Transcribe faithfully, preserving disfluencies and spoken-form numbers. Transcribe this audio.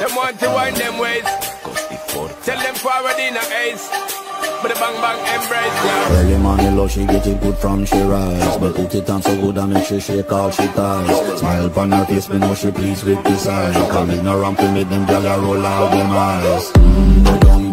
Them want to wind them ways. Tell them forward in a ace. But the bang bang embrace, yeah. Early morning love, she get it good from she rise. But put it on so good and make she shake all she ties. Smile upon her face, me know she pleased with this eye. Come ignorant to make them gyal roll out them eyes. Mm,